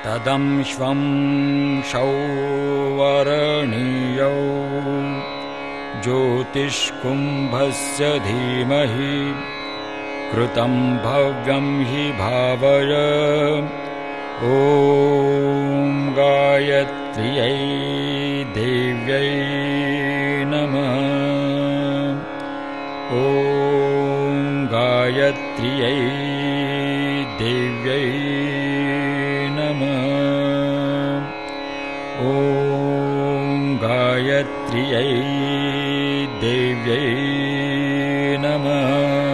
तदं श्वं शौवरणीयौ ज्योतिष्कुम्भस्य धीमहि कृतं भव्यं हि भावय ॐ गायत्र्यै देव्यै नमः ॐ गायत्र्यै देव्यै नमः ॐ गायत्र्यै देव्यै नमः।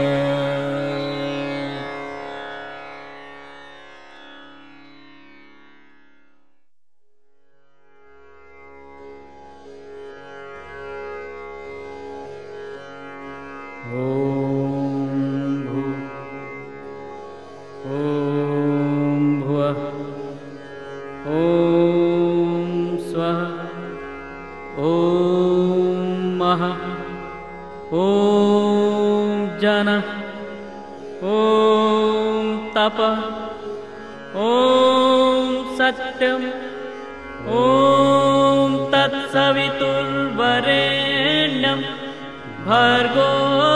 Varenyam Bhargo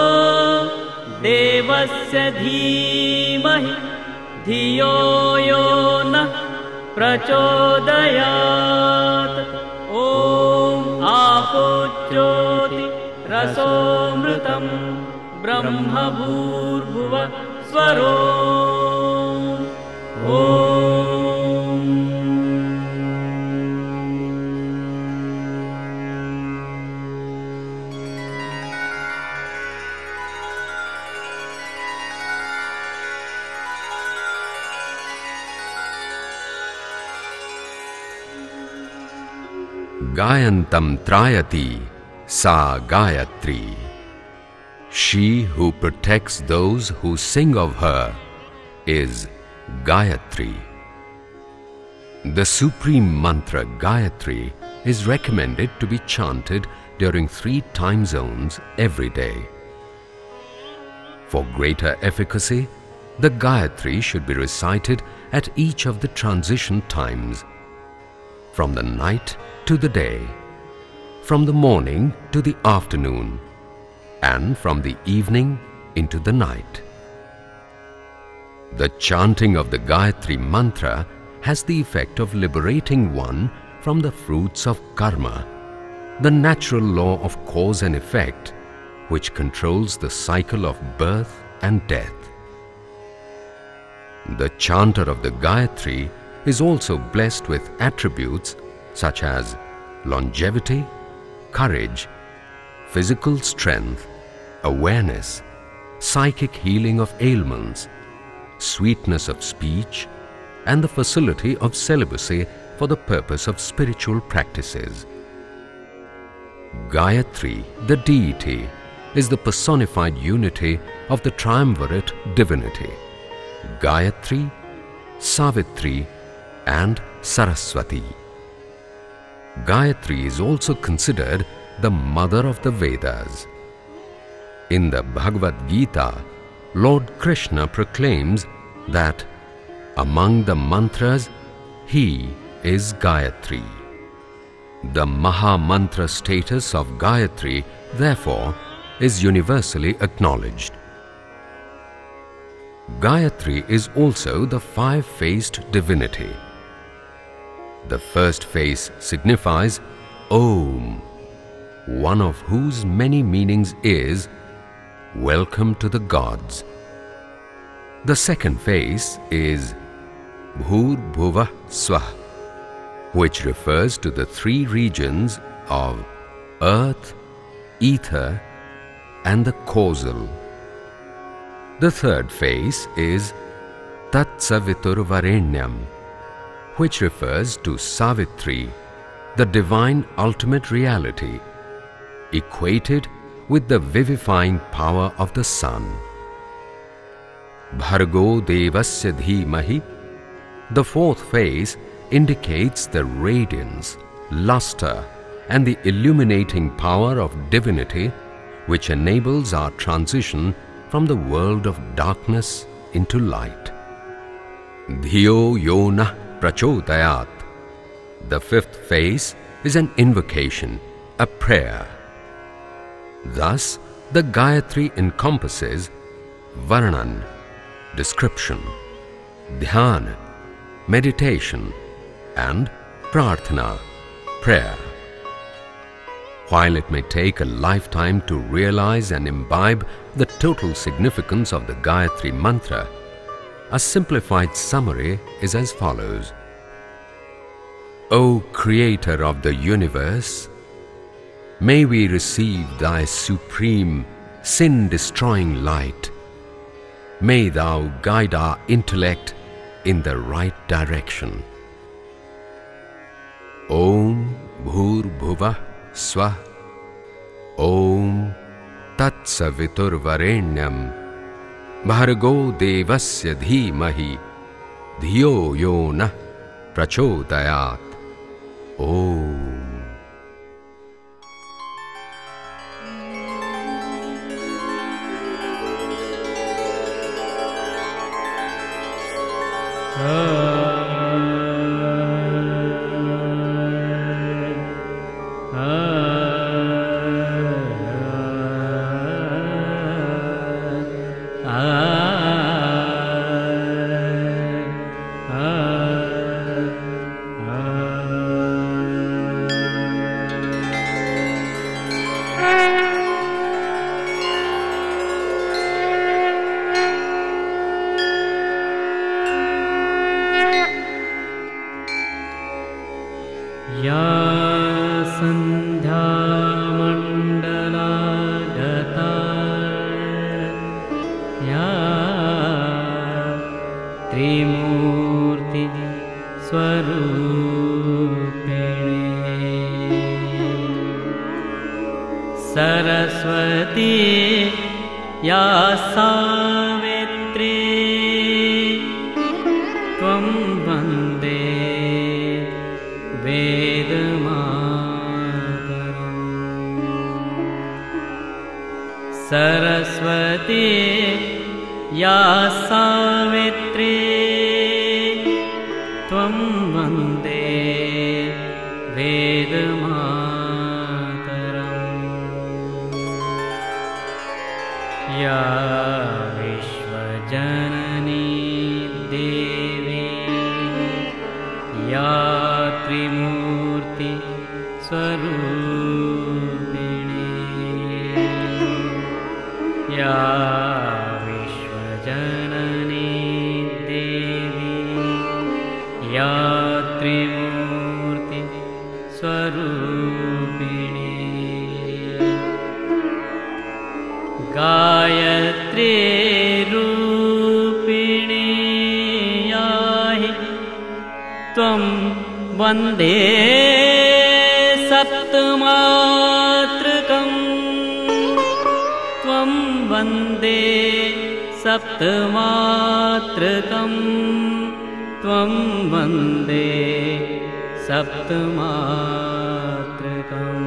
Devasya Dhimahi Dhiyo yo na Prachodayat Om Apojyoti Rasomritam Brahma Bhur Bhuvah Swaro Gayantam Trayati Sa Gayatri. She who protects those who sing of her is Gayatri. The supreme mantra Gayatri is recommended to be chanted during 3 time zones every day. For greater efficacy, the Gayatri should be recited at each of the transition times, from the night to the day, from the morning to the afternoon, and from the evening into the night. The chanting of the Gayatri Mantra has the effect of liberating one from the fruits of karma, the natural law of cause and effect, which controls the cycle of birth and death. The chanter of the Gayatri is also blessed with attributes such as longevity, courage, physical strength, awareness, psychic healing of ailments, sweetness of speech, and the facility of celibacy for the purpose of spiritual practices. Gayatri, the deity, is the personified unity of the triumvirate divinity: Gayatri, Savitri, and Saraswati. Gayatri is also considered the mother of the Vedas. In the Bhagavad Gita, Lord Krishna proclaims that among the mantras, he is Gayatri. The Maha Mantra status of Gayatri, therefore, is universally acknowledged. Gayatri is also the 5-faced divinity. The first face signifies Om, one of whose many meanings is welcome to the gods. The second face is Bhur Bhuvah Swah, which refers to the 3 regions of earth, ether, and the causal. The third face is Savitur Varenyam, which refers to Savitri, the divine ultimate reality, equated with the vivifying power of the sun. Bhargo Devasya Dhimahi. The fourth face indicates the radiance, luster, and the illuminating power of divinity, which enables our transition from the world of darkness into light. Dhiyo yo na Prachodayat. The fifth phase is an invocation, a prayer. Thus, the Gayatri encompasses Varnan, description, Dhyana, meditation, and Prarthana, prayer. While it may take a lifetime to realize and imbibe the total significance of the Gayatri Mantra, a simplified summary is as follows. O Creator of the universe, may we receive Thy supreme, sin-destroying light. May Thou guide our intellect in the right direction. Om Bhur Bhuvah Swah. Om Savitur Varenyam. Bhargo Devasya Dhimahi. Dhiyo yo nah Prachodayat. Om. Saraswati या सावित्री त्वं वन्दे वेदमातरम्। सरस्वती या सावित्री त्वं वन्दे वेदमातरम्। या विश्वजननी देवी या त्रिमूर्ति स्वरूपिणी। या विश्वजननी देवी या त्रिमूर्ति स्वरूपिणी। गायत्री रूपिणी याहि त्वं वन्दे सप्तमातृकम्। त्वं वन्दे सप्तमातृकम्। त्वं वन्दे सप्तमातृकम्।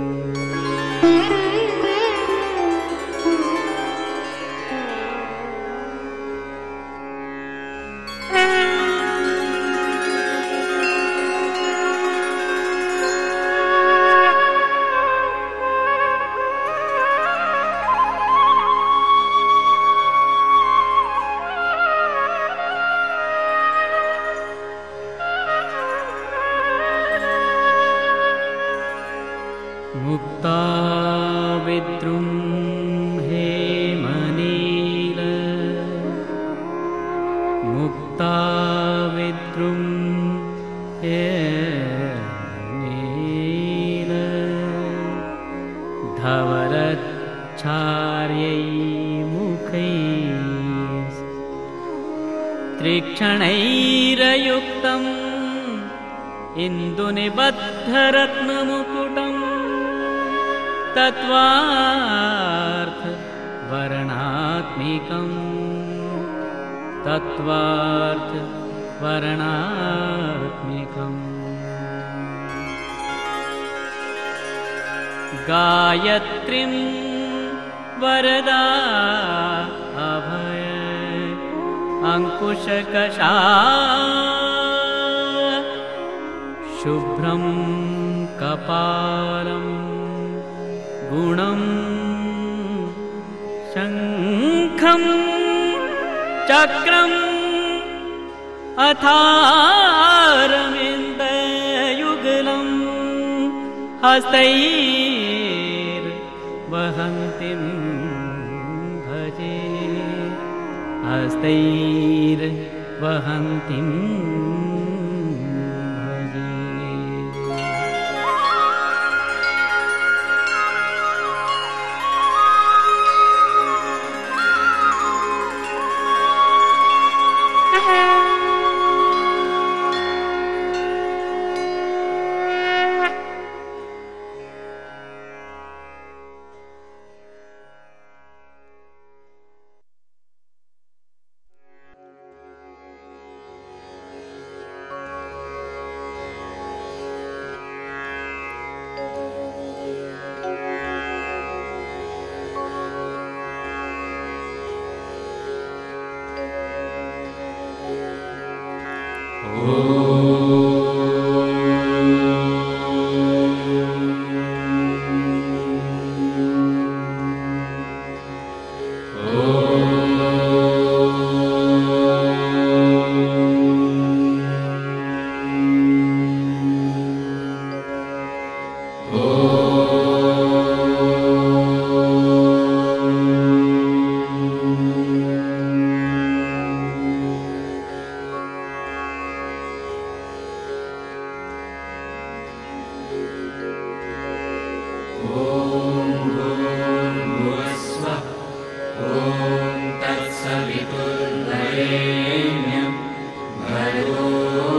मुक्ताविद्रुं हेमनील। मुक्ताविद्रुं हेमनील। धवलच्छार्यै मुखैः त्रिक्षणैरयुक्तम् इन्दुनिबद्धरत्नमुकुटम्। तत्त्वार्थ वर्णात्मिकम्। तत्त्वार्थ वर्णात्मिकम्। गायत्रीं वरदा अभय अंकुशकशाय शुभ्रं कपालं गुणं शङ्खं चक्रम् अथारविन्दयुगलं हस्तैर्वहन्तीं भजे हस्तैर्वहन्तीं भजे। Varenyam Bhargo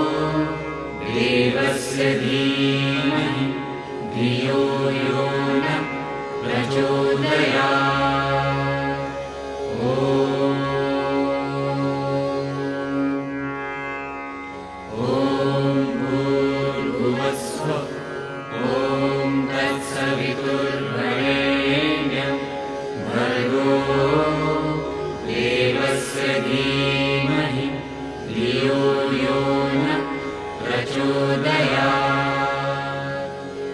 Devasya Dhimahi Dhiyo yo na Prachodayat. Om Bhur Swah. Om Tat Savitur Varenyam Bhargo Devasya Dhimahi Dhiyo yo na Prachodayat.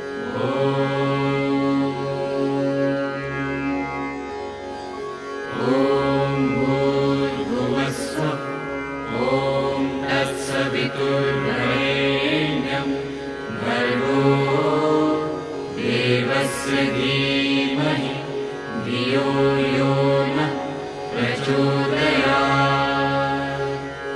Om Bhur Swah. Om Tat Savitur Varenyam Bhargo Devasya Dhimahi Dhiyo yo na Prachodayat.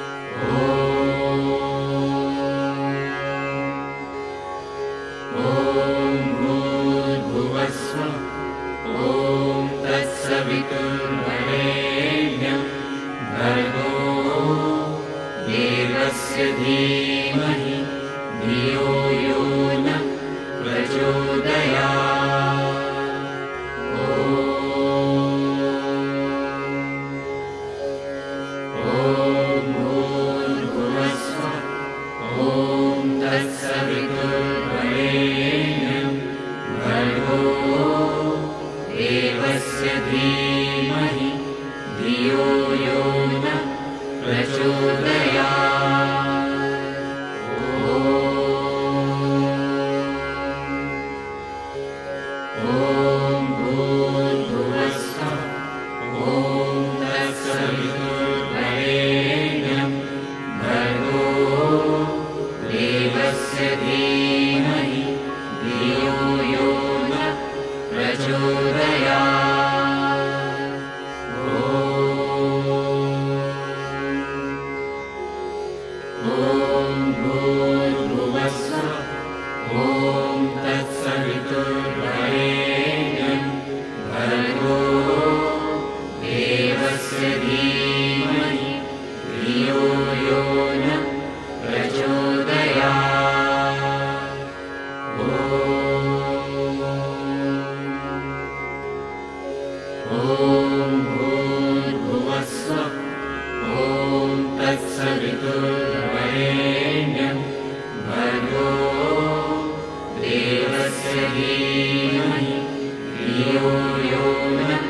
Om Bhur Swah. Om Tat Savitur Varenyam Bhargo Devasya Dhimahi Dhiyo yo na Prachodayat. Om Bhur Swah. Om Tat Savitur Varenyam Bhargo Devasya Dhimahi Dhiyo yo na Prachodayat. Om Bhur Swah. Om Tat Savitur Varenyam Bhargo Devasya Dhimahi Dhiyo yo na Prachodayat. Om Bhur Swah. Om Tat Savitur Varenyam Bhargo Devasya Dhimahi Dhiyo yo na Prachodayat. Om Bhur Swah. Om Tat Savitur Varenyam Bhargo Devasya Dhimahi Dhiyo yo na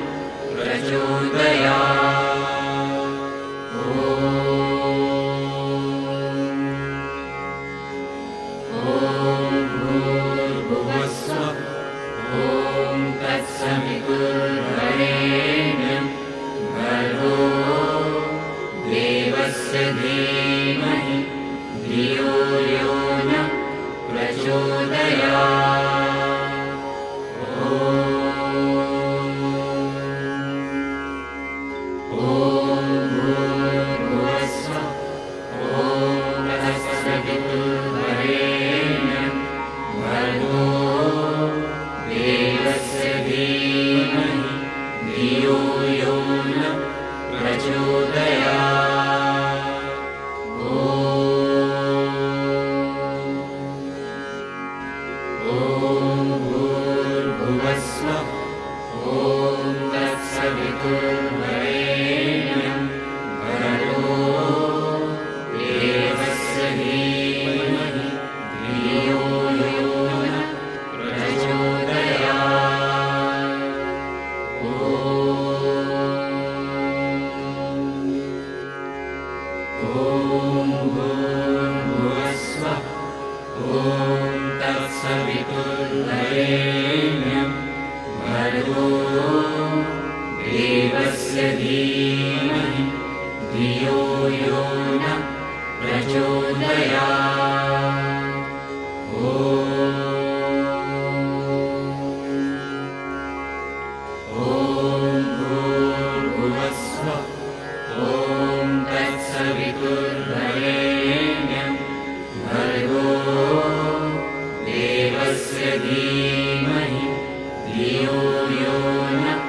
Prachodayat. Om तत्सवितुर्वरेण्यं भर्गो देवस्य धीमहि धियो यो नः प्रचोदयात्। ॐ भूर्भुवस्सुः ॐ तत्सवितुर्वरेण्यं भर्गो देवस्य धीमहि धियो यो नः प्रचोदयात्। ॐ भूर्भुवस्सुः ॐ तत्सवितुर्वरेण्यं भर्गो देवस्य धीमहि धियो यो नः प्रचोदयात्। ॐ भूर्भुवस्सुः ॐ तत्सवितुर्वरेण्यं भर्गो देवस्य धीमहि धियो यो नः प्रचोदयात्। ॐ भूर्भुवस्सुः ॐ तत्सवितुर्वरेण्यं भर्गो देवस्य धीमहि धियो यो नः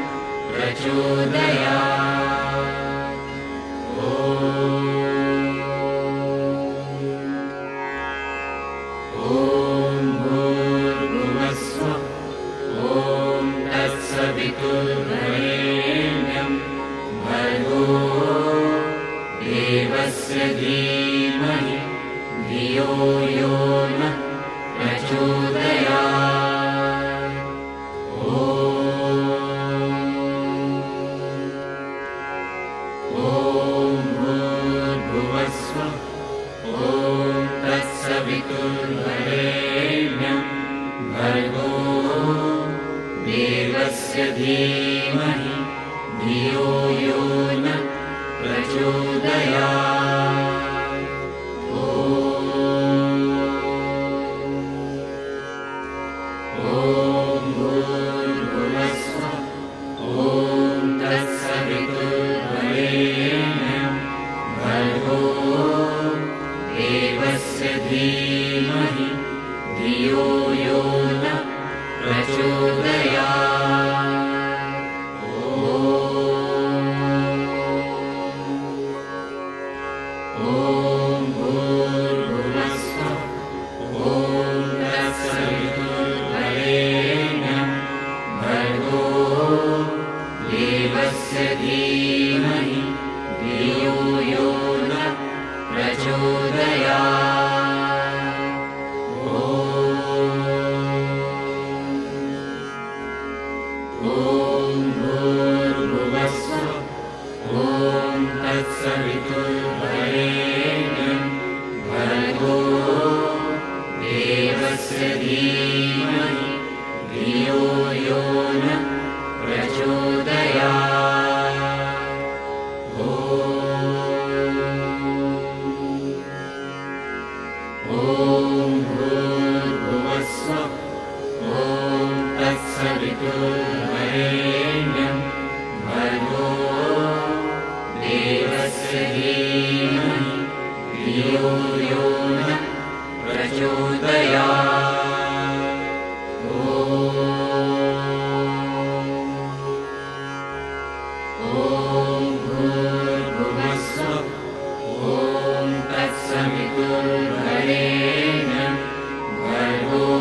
प्रचोदयात्। ॐ भूर्भुवस्सुः ॐ तत्सवितुर्वरेण्यं भर्गो देवस्य धीमहि धियो यो नः प्रचोदयात्। ॐ भूर्भुवस्सुः ॐ तत्सवितुर्वरेण्यं भर्गो देवस्य धीमहि धियो यो नः प्रचोदयात्। ॐ भूर्भुवस्सुः ॐ तत्सवितुर्वरेण्यं भर्गो देवस्य धीमहि धियो यो नः प्रचोदयात्। ॐ भूर्भुवस्सुः ॐ तत्सवितुर्वरेण्यं भर्गो देवस्य धीमहि धियो यो नः प्रचोदयात्। ॐ भूर्भुवस्सुः ॐ तत्सवितुर्वरेण्यं भर्गो देवस्य धीमहि धियो यो नः प्रचोदयात्। ॐ भूर्भुवस्सुः ॐ तत्सवितुर्वरेण्यं भर्गो देवस्य धीमहि धियो यो नः प्रचोदयात्। ॐ भूर्भुवस्सुः ॐ तत्सवितुर्वरेण्यं भर्गो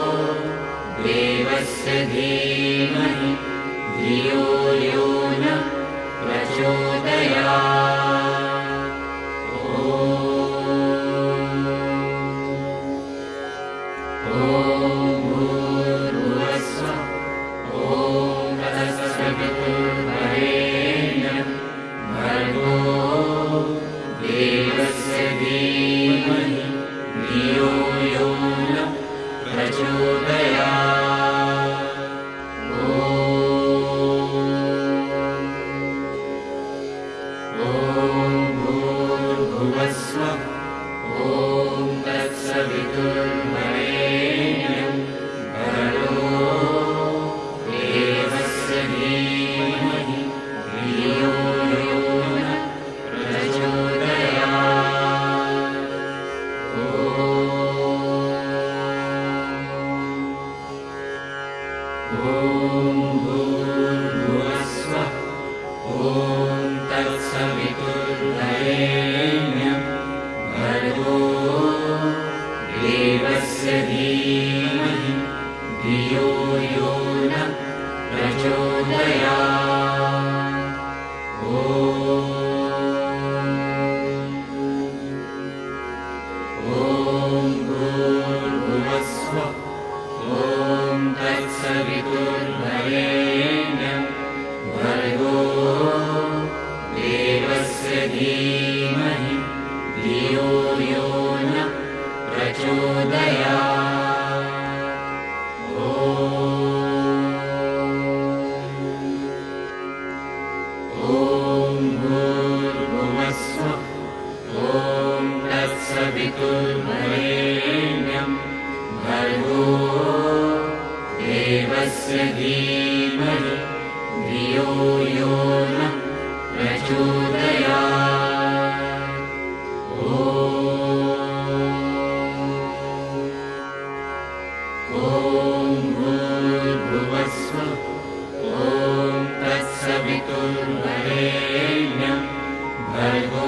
देवस्य धीमहि धियो यो नः प्रचोदयात्। ॐ भूर्भुवस्सुः ॐ तत्सवितुर्वरेण्यं भर्गो देवस्य धीमहि धियो यो नः प्रचोदयात्। धीमहि धियो यो न प्रचोदयात्। ॐ भूर्भुवः स्वः। ॐ तत्सवितुर्वरेण्यं भर्गो देवस्य धीमहि धियो यो न प्रचोदयात्। ॐ भूर्भुवः स्वः। ॐ तत्सवितुर्वरेण्यं भर्गो देवस्य धीमहि धियो यो न प्रचोदयात्। सवितुर्वरेण्यं भर्गो देवस्य धीमहि धियो यो न प्रचोदयात्। ॐ भूर्भुवः स्वः। ॐ तत्सवितुर्वरेण्यं भर्गो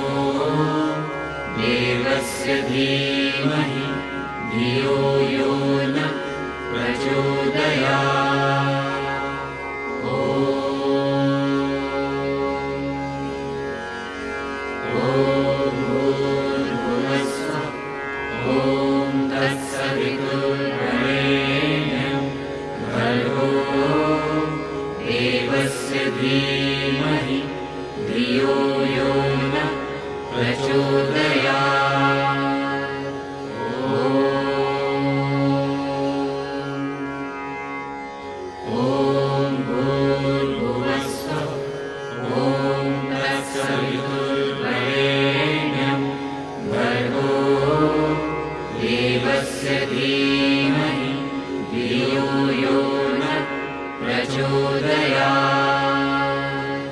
देवस्य धीमहि धियो यो न प्रचोदयात्। ॐ भूर्भुवः स्वः। ॐ तत्सवितुर्वरेण्यं भर्गो देवस्य धीमहि धियो यो न प्रचोदयात्। ॐ भूर्भुवः स्वः। ॐ तत्सवितुर्वरेण्यं भर्गो देवस्य धीमहि धियो यो न प्रचोदयात्।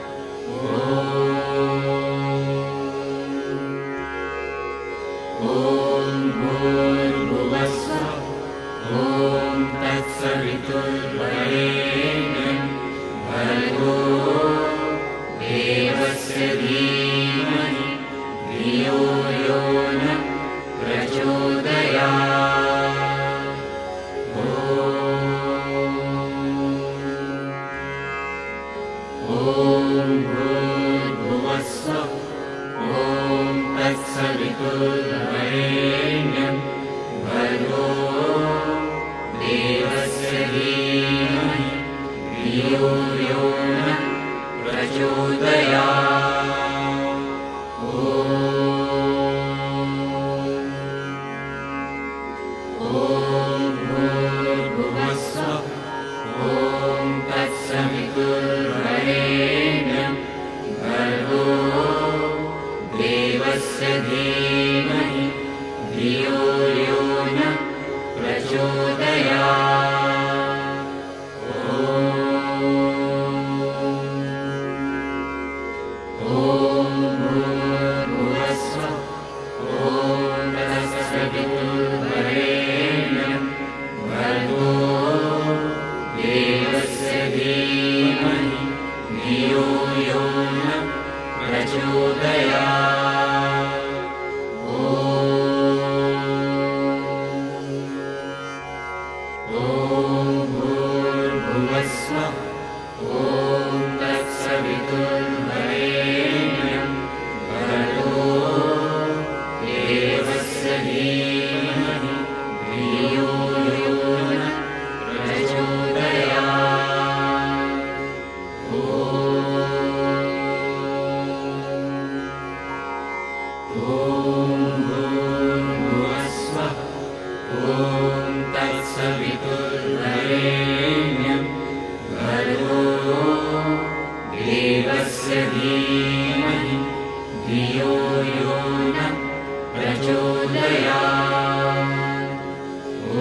ॐ भूर्भुवः स्वः। ॐ तत्सवितुर्वरेण्यं भर्गो देवस्य धीमहि धियो यो न प्रचोदयात्। ॐ भूर्भुवः स्वः। ॐ तत्सवितुर्वरेण्यं भर्गो देवस्य धीमहि धियो यो न प्रचोदयात्। ॐ भूर्भुवः स्वः। ॐ तत्सवितुर्वरेण्यं भर्गो देवस्य धीमहि धियो यो न प्रचोदयात्। ॐ भूर्भुवः स्वः। ॐ तत्सवितुर्वरेण्यं भर्गो देवस्य धीमहि धियो यो न प्रचोदयात्। ॐ भूर्भुवः स्वः। ॐ तत्सवितुर्वरेण्यं भर्गो देवस्य धीमहि धियो यो न प्रचोदयात्। ॐ भूर्भुवः स्वः। ॐ तत्सवितुर्वरेण्यं भर्गो देवस्य धीमहि धियो यो न प्रचोदयात्। ॐ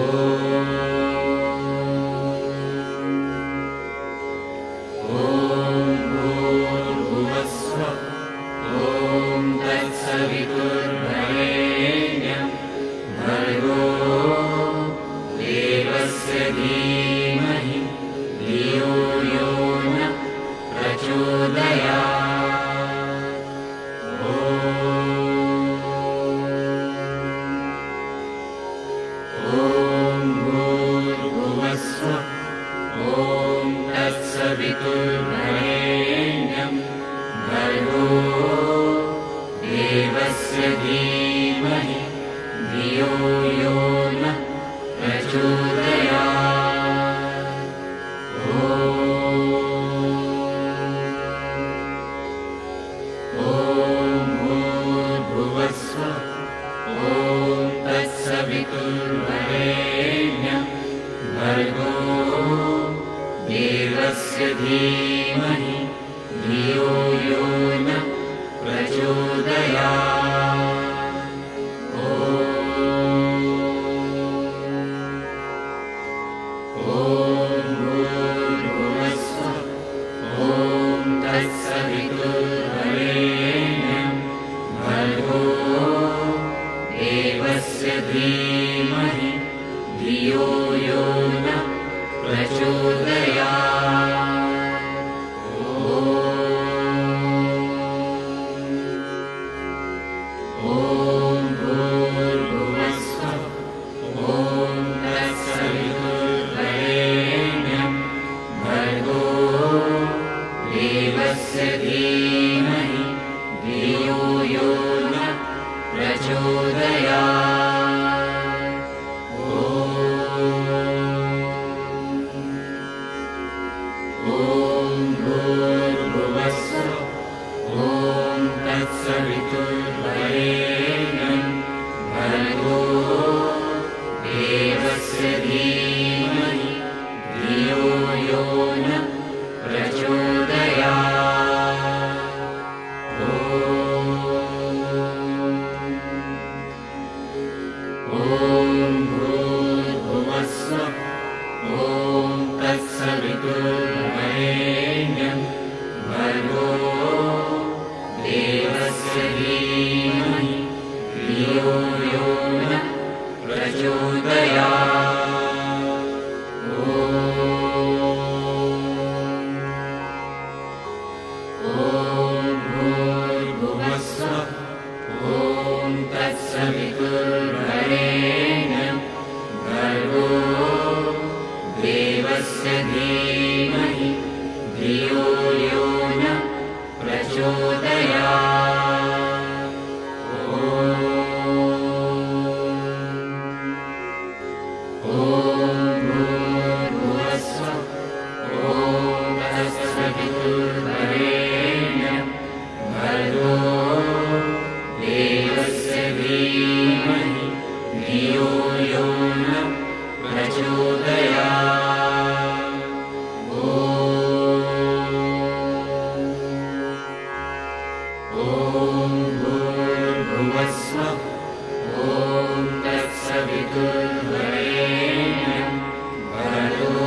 Varenyam Bhargo Devasya Dhimahi Dhiyo Yo Nah Prachodayat. Om Bhur Bhuvah Swah. Om Tat Savitur Varenyam Bhargo Devasya Dhimahi Dhiyo Yo Nah Prachodayat. Om Bhur Bhuvah Swah. Om Tat Savitur Varenyam Bhargo Devasya Dhimahi Dhiyo Yo Nah Prachodayat. Om Bhur Bhuvah Swah. Om Tat Savitur Varenyam Bhargo Devasya Dhimahi Dhiyo Yo Nah Prachodayat. Om Bhur Bhuvah Swah. Om Tat Savitur Varenyam Bhargo Devasya Dhimahi Dhiyo Yo Nah Prachodayat. Om Bhur Bhuvah Swah. Om Tat Savitur Varenyam Bhargo Devasya Dhimahi Dhiyo Yo Nah Prachodayat. Om Bhur Bhuvah Swah. Om Tat Savitur Varenyam Bhargo Devasya Dhimahi Dhiyo Yo Nah Prachodayat. Om Bhur Bhuvah Swah. Om Tat Savitur Varenyam Bhargo Devasya Dhimahi Dhiyo Yo Nah Prachodayat. Om Bhur Bhuvah Swah. Om Tat Savitur Varenyam Bhargo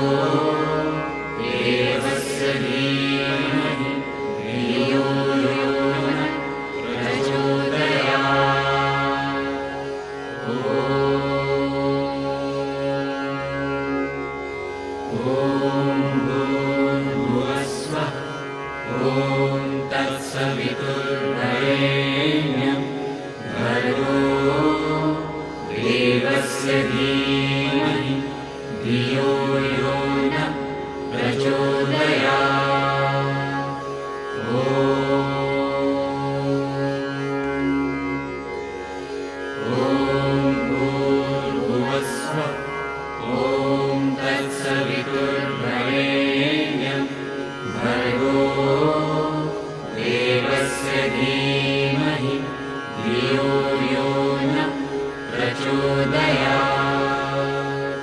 Devasya Dhimahi Dhiyo Yo Nah Prachodayat. Om Bhur Bhuvah Swah. Om Tat Savitur Varenyam Bhargo Devasya Dhimahi Dhiyo Yo Nah Prachodayat. Om Bhur Bhuvah Swah. Om Tat Savitur Varenyam Bhargo Devasya Dhimahi Dhiyo Yo Nah Prachodayat.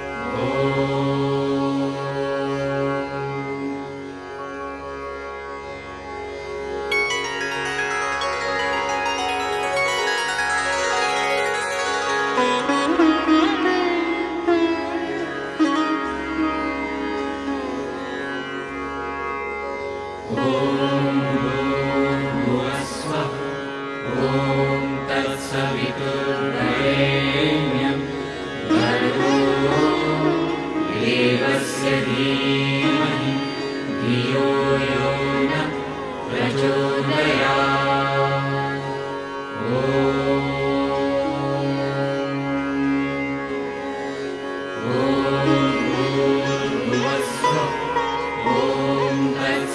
Om Bhur Bhuvah Swah. Om Tat Savitur Varenyam Bhargo Devasya Dhimahi Dhiyo Yo Nah Prachodayat. Om Bhur Bhuvah Swah. Om Tat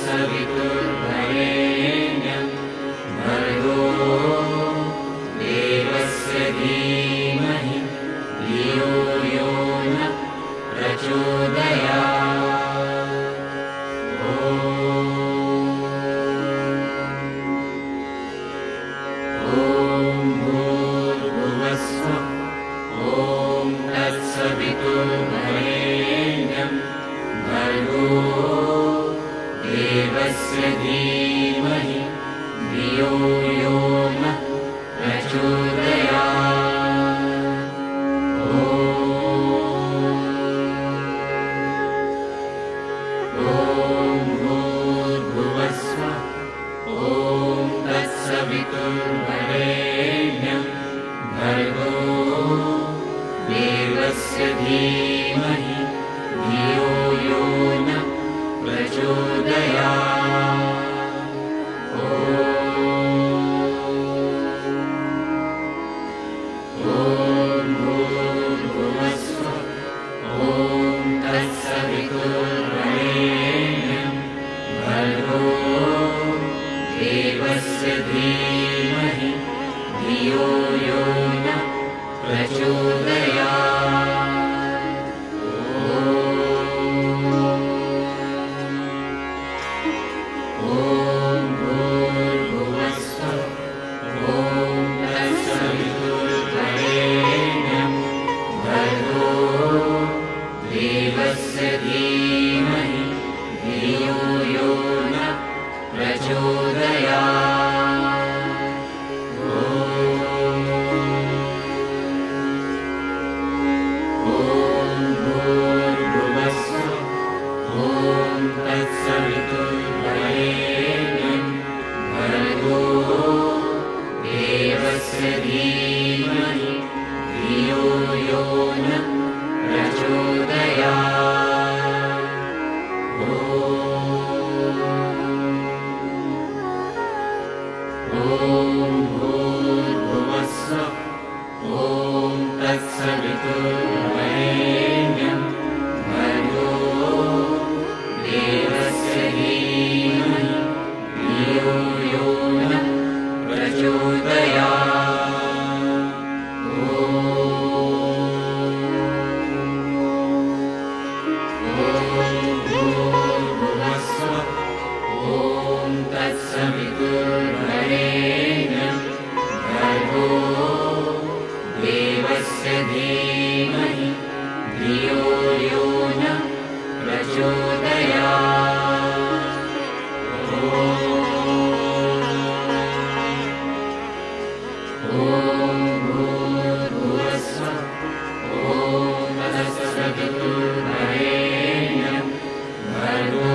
देवस्य धीमहि धियो यो नः प्रचोदयात्। ॐ भूर्भुवस्सुः ॐ तत्सवितुर्वरेण्यं भर्गो देवस्य धीमहि धियो यो नः प्रचोदयात्। ॐ भूर्भुवस्सुः ॐ तत्सवितुर्वरेण्यं भर्गो देवस्य धीमहि धियो यो नः प्रचोदयात्। ॐ भूर्भुवस्सुः ॐ तत्सवितुर्वरेण्यं भर्गो देवस्य धीमहि धियो यो नः प्रचोदयात्। ॐ भूर्भुवस्सुः ॐ तत्सवितुर्वरेण्यं भर्गो देवस्य धीमहि धियो यो नः प्रचोदयात्। ॐ भूर्भुवस्सुः ॐ तत्सवितुर्वरेण्यं भर्गो देवस्य धीमहि धियो यो नः प्रचोदयात्। भूर्भुवस्सुः ॐ तत्सवितुर्वरेण्यं भर्गो देवस्य धीमहि धियो यो नः प्रचोदयात्। ॐ भूर्भुवस्सुः ॐ तत्सवितुर्वरेण्यं भर्गो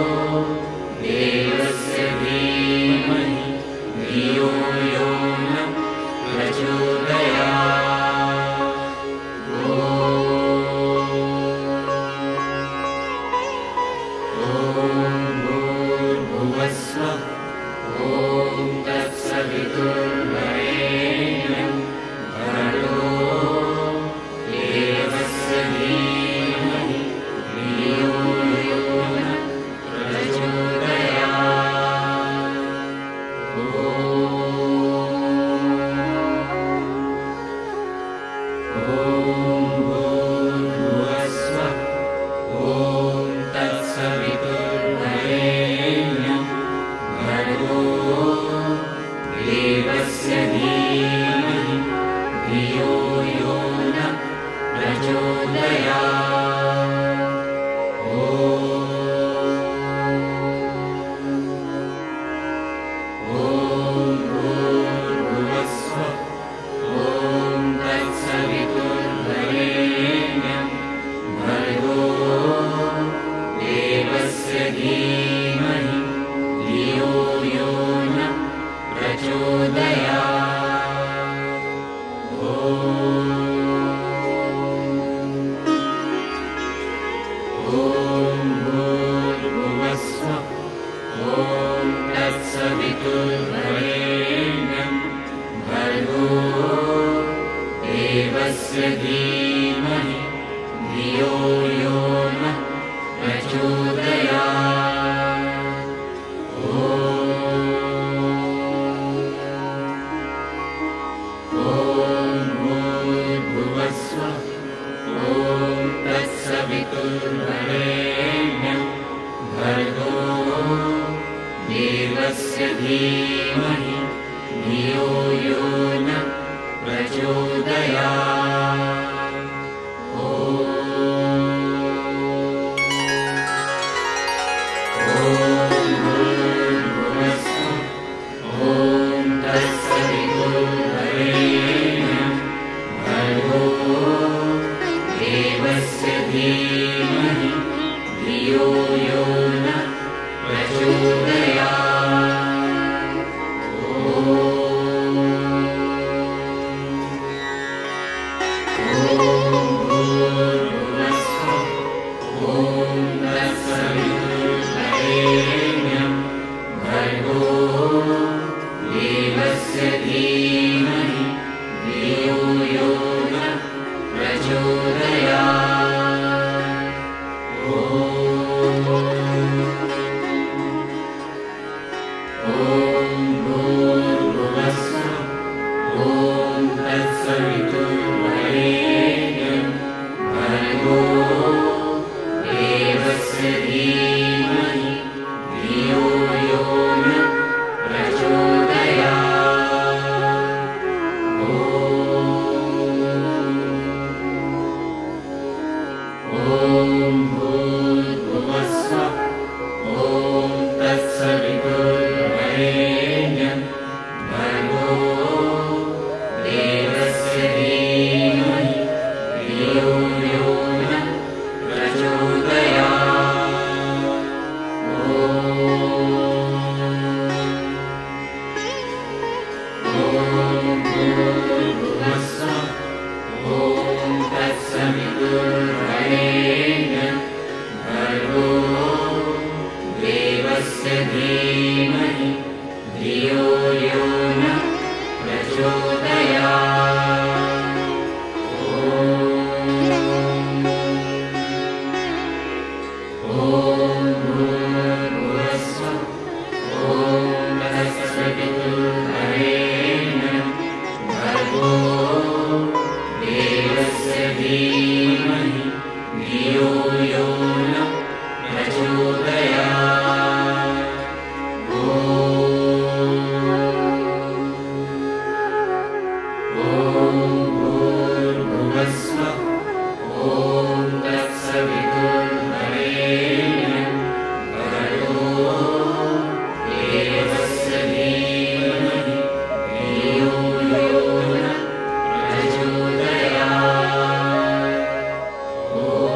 देवस्य धीमहि धियो यो नः प्रचोदयात्। ॐ भूर्भुवस्सुः ॐ तत्सवितुर्वरेण्यं भर्गो देवस्य धीमहि धियो यो नः प्रचोदयात्। ॐ भूर्भुवस्सुः ॐ तत्सवितुर्वरेण्यं भर्गो देवस्य धीमहि धियो यो नः प्रचोदयात्। ॐ भूर्भुवस्सुः ॐ तत्सवितुर्वरेण्यं भर्गो देवस्य धीमहि धियो यो नः प्रचोदयात्। ॐ भूर्भुवस्सुः ॐ तत्सवितुर्वरेण्यं भर्गो देवस्य धीमहि धियो यो नः प्रचोदयात्। ॐ भूर्भुवस्सुः ॐ तत्सवितुर्वरेण्यं भर्गो देवस्य धीमहि धियो यो नः प्रचोदयात्। ॐ Varenyam, Bhargo, Devasya Dhimahi, Dhiyo yo na Prachodayat. Om Bhur Bhuvah Swah, Om Savitur Varenyam, Bhargo, Devasya Dhimahi, Dhiyo yo na Prachodayat. Om Bhur Bhuvah Swah, Om Savitur Varenyam, Bhargo, Devasya Dhimahi, Dhiyo yo na Prachodayat. Om Bhur Bhuvah Swah, Om Savitur Varenyam, Bhargo, Devasya Dhimahi, Dhiyo yo na Prachodayat. Om Bhur Bhuvah Swah, Om Savitur Varenyam, Bhargo, Devasya Dhimahi, Dhiyo yo na Prachodayat. Om Bhur Bhuvah Swah, Om Savitur Varenyam, Bhargo, Devasya Dhimahi, Dhiyo yo na Prachodayat.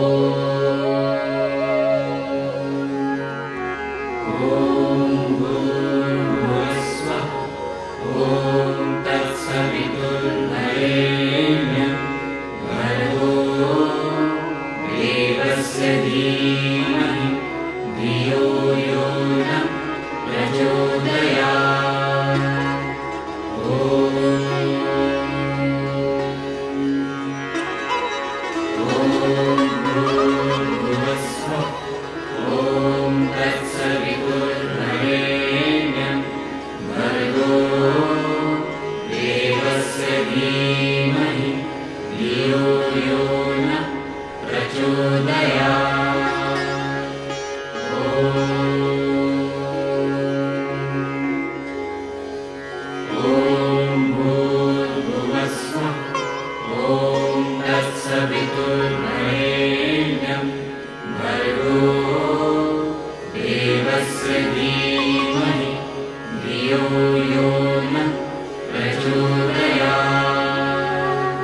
Om Bhur Bhuvah Swah, Om Savitur Varenyam, Bhargo, Devasya Dhimahi, Dhiyo yo na Prachodayat. Om Bhur Bhuvah Swah, Om Savitur Varenyam, Bhargo, Devasya Dhimahi, Dhiyo yo na Prachodayat. Om Bhur Bhuvah Swah, Om Savitur Varenyam, Bhargo, Devasya Dhimahi, Dhiyo yo na Prachodayat.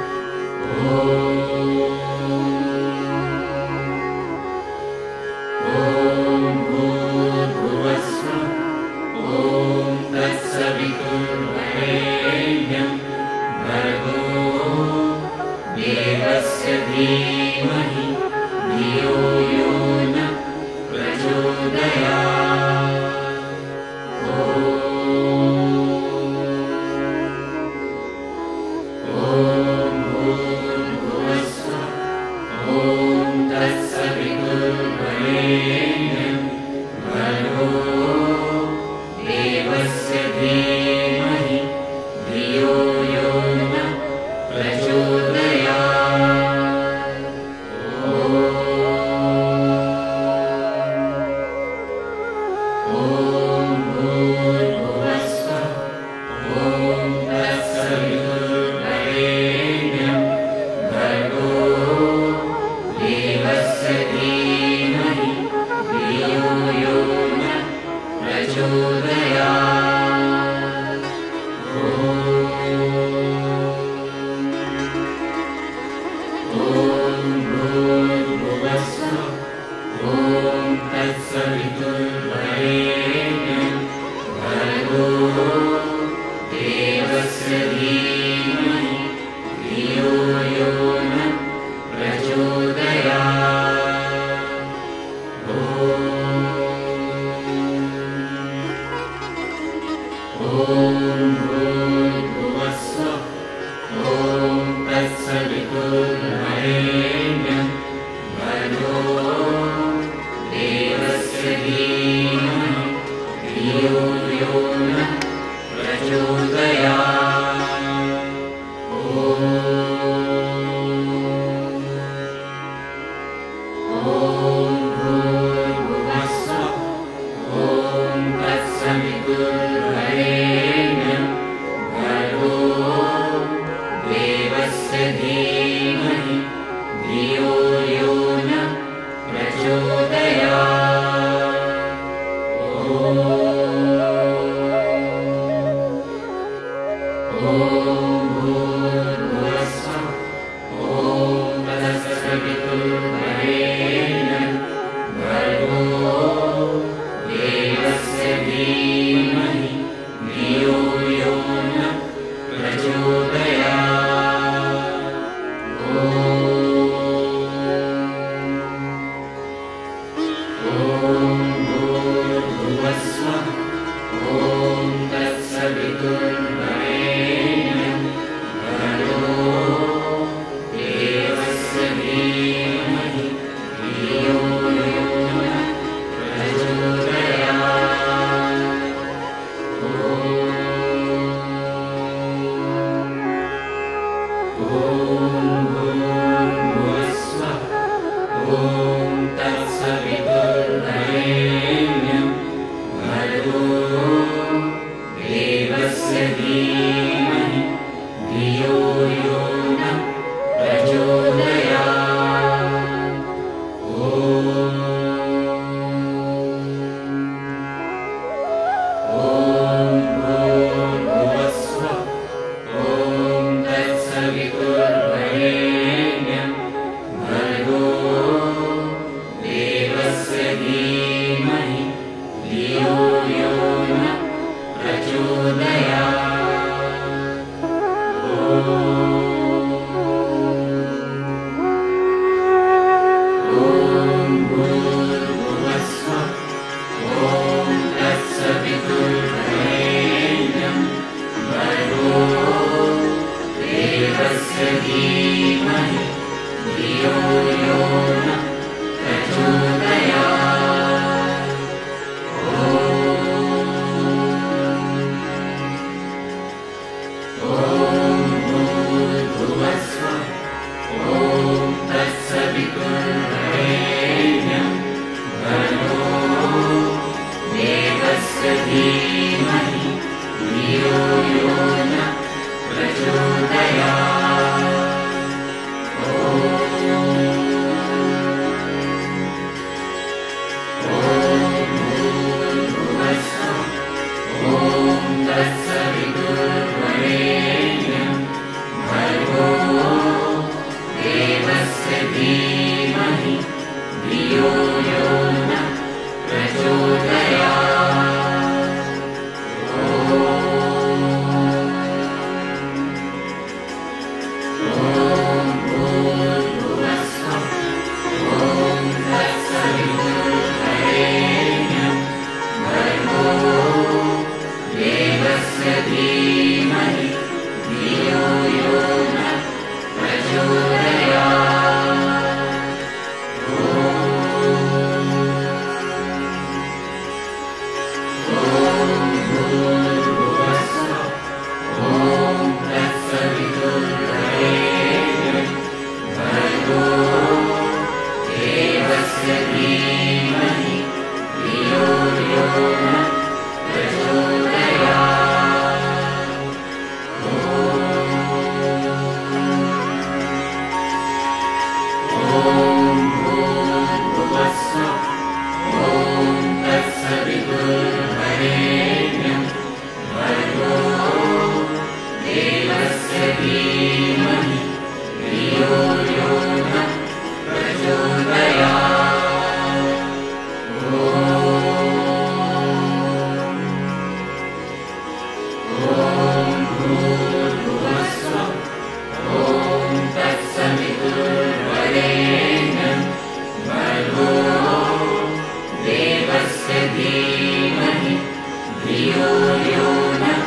Om Bhur Bhuvah Swah, Om Savitur Varenyam, Bhargo, Devasya Dhimahi, Dhiyo yo na Prachodayat. Om Bhur Bhuvah Swah, Om Savitur Varenyam, Bhargo, Devasya Dhimahi, Dhiyo yo na Prachodayat. Om Bhur Bhuvah Swah, Om Savitur Varenyam, Bhargo, Devasya Dhimahi, Dhiyo yo na Prachodayat. Om Bhur Bhuvah Swah, Om Savitur Varenyam, Dhiyo yo na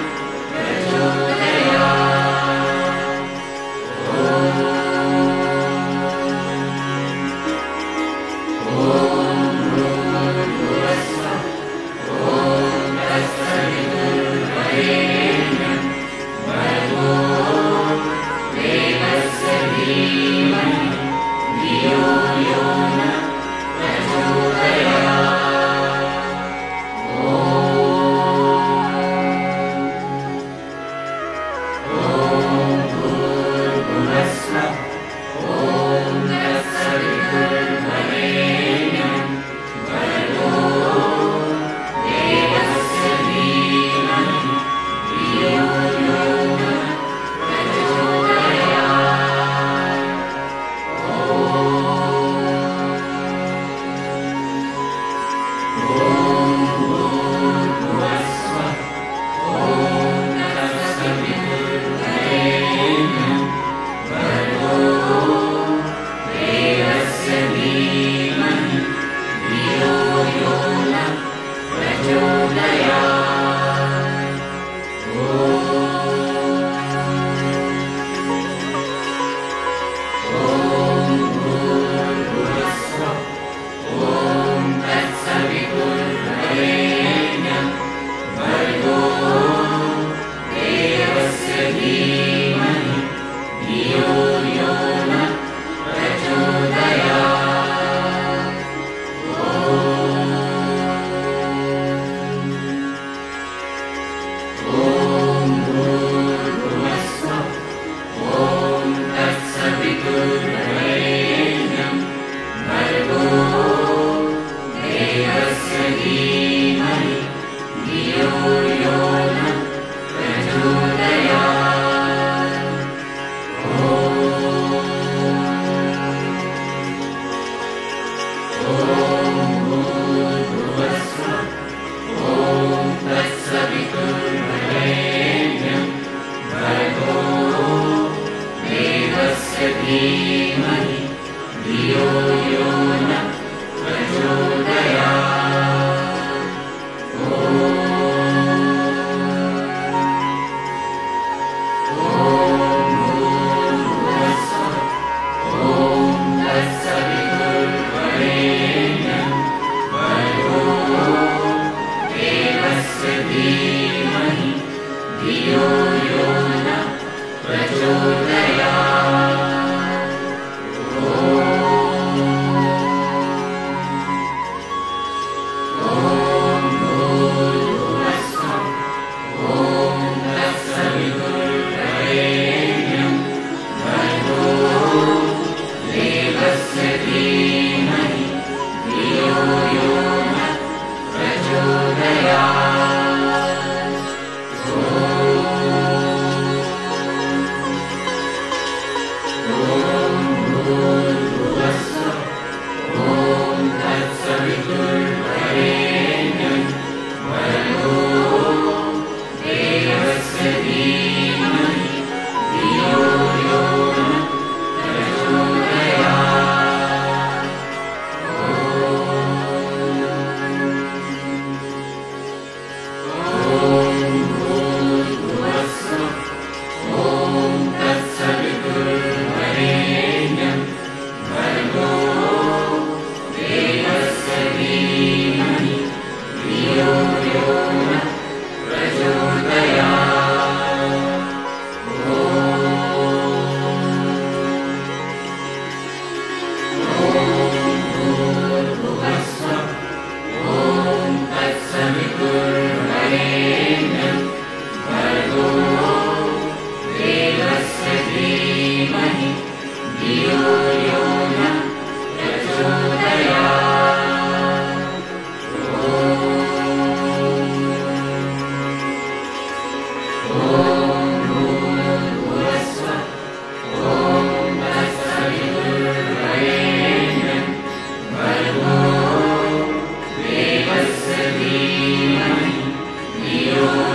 धीमहि धियो यो नः प्रचोदयात्। ॐ भूर्भुवः स्वः। ॐ तत्सवितुर्वरेण्यं भर्गो देवस्य धीमहि धियो यो नः प्रचोदयात्। ॐ भूर्भुवः स्वः। ॐ तत्सवितुर्वरेण्यं भर्गो देवस्य धीमहि धियो यो नः प्रचोदयात्। ॐ भूर्भुवः स्वः। ॐ तत्सवितुर्वरेण्यं भर्गो देवस्य धीमहि धियो यो नः प्रचोदयात्। भूर्भुवः स्वः। ॐ तत्सवितुर्वरेण्यं भर्गो देवस्य धीमहि धियो यो नः प्रचोदयात्। भूर्भुवः स्वः। ॐ तत्सवितुर्वरेण्यं भर्गो देवस्य धीमहि धियो यो नः प्रचोदयात्। भूर्भुवः स्वः। ॐ तत्सवितुर्वरेण्यं भर्गो देवस्य धीमहि धियो यो नः प्रचोदयात्। भूर्भुवः स्वः। ॐ तत्सवितुर्वरेण्यं भर्गो देवस्य धीमहि धियो यो नः प्रचोदयात्। भूर्भुवः स्वः। ॐ तत्सवितुर्वरेण्यं भर्गो देवस्य धीमहि धियो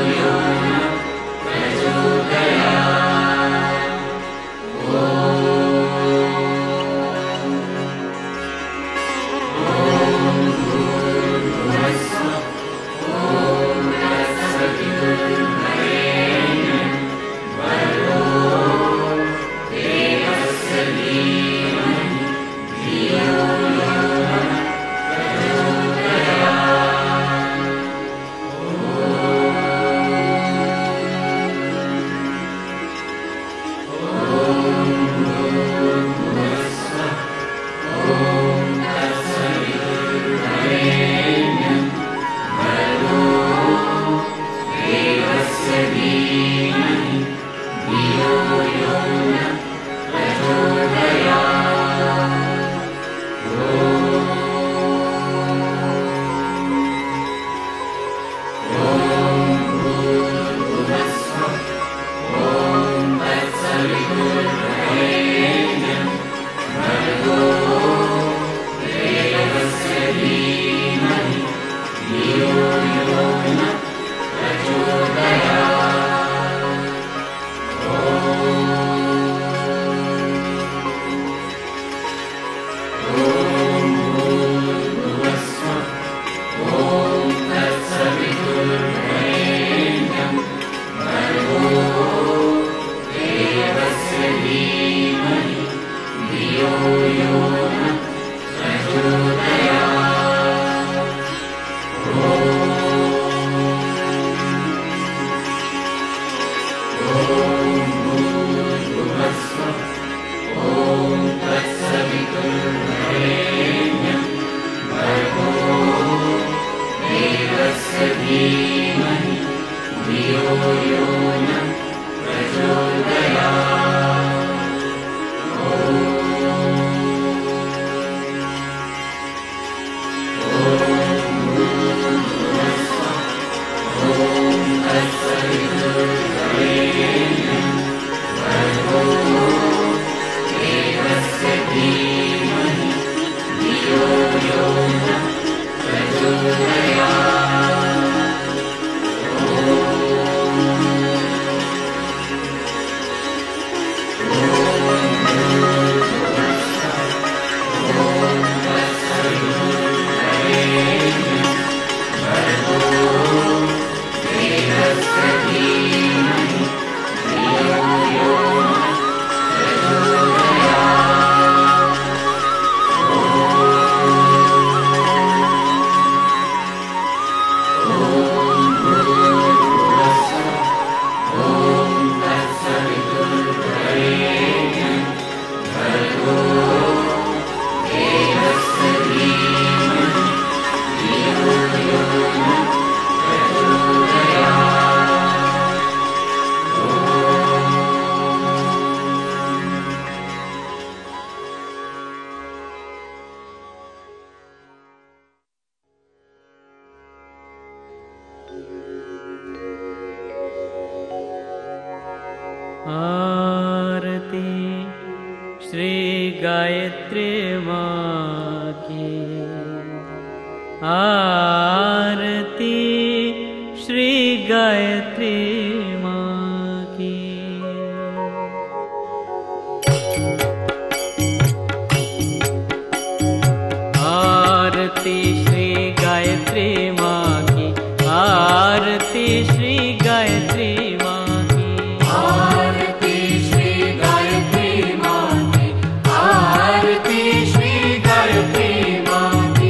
धीमहि धियो यो नः प्रचोदयात्। Varenyam Bhargo Devasya Dhimahi Dhiyo yo nः आरती श्री गायत्री माँ की। आरती श्री गायत्री माँ की। आरती श्री गायत्री माँ की। आरती श्री गायत्री माँ की। आरती श्री गायत्री माँ की। आरती श्री गायत्री माँ की।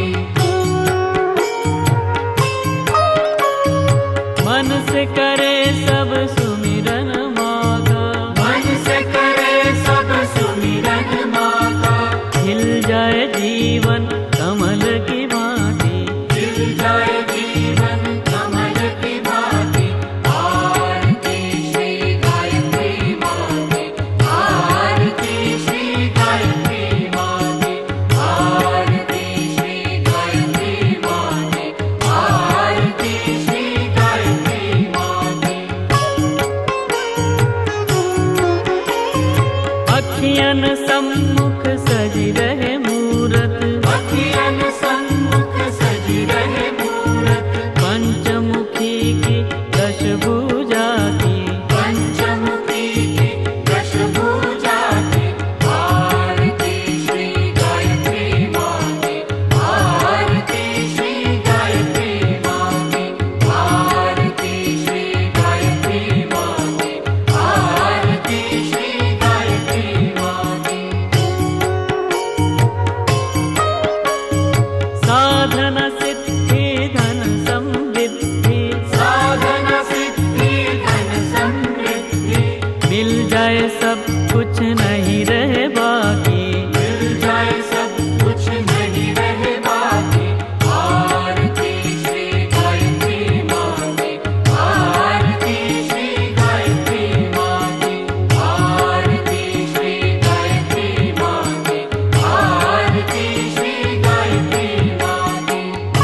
मन से करे सब सुमिरन माँ का। मन से करे सब सुमिरन माँ का। खिल जाए जीवन कमल की भांति। खिल जाए जीवन कमल की भांति। आरती श्री गायत्री माँ की। आरती श्री गायत्री माँ की। आरती श्री गायत्री माँ की। आरती श्री गायत्री माँ की। अखियन सम्मुख सजी रहे मूरत। अखियन सम्मुख सजी रहे मूरत। पंचमुखी की दश भुजा की। पंचमुखी की दश भुजा की। आरती श्री गायत्री माँ की। आरती श्री गायत्री माँ की। आरती श्री गायत्री माँ की। आरती श्री गायत्री माँ की। साधन सिद्धि धन समृद्धि। साधन सिद्धि धन समृद्धि। मिल जाए सब कुछ नहीं रहे बाकी। मिल जाए सब कुछ नहीं रहे बाकी। आरती श्री गायत्री माँ की। आरती श्री गायत्री माँ की। आरती श्री गायत्री माँ की। आरती श्री गायत्री माँ की।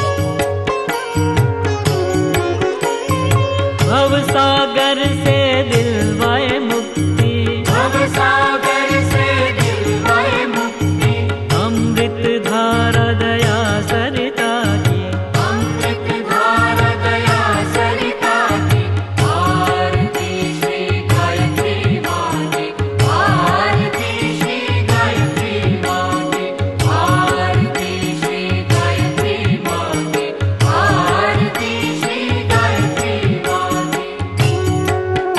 भव सागर से दिलवाए मुक्ति। भव सागर से दिलवाए मुक्ति। अमृत धारा दया सरिता की। अमृत धारा दया सरिता की। आरती श्री गायत्री माँ की। आरती श्री गायत्री माँ की। आरती श्री गायत्री माँ की। आरती श्री गायत्री माँ की।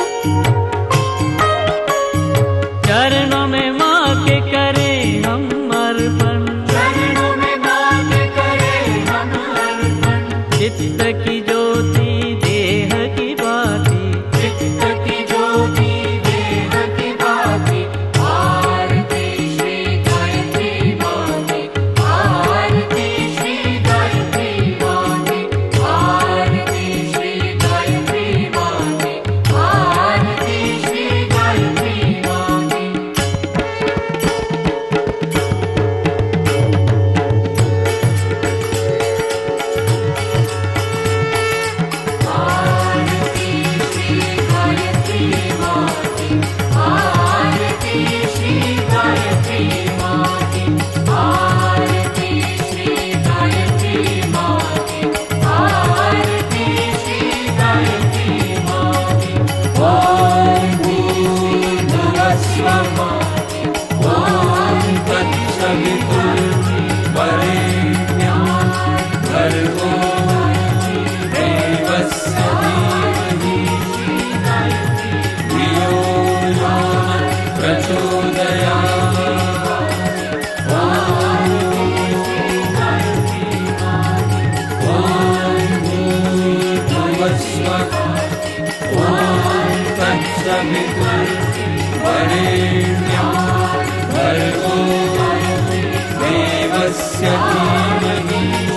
ॐ तत्सवितुर् वरेण्यं भर्गो देवस्य धीमहि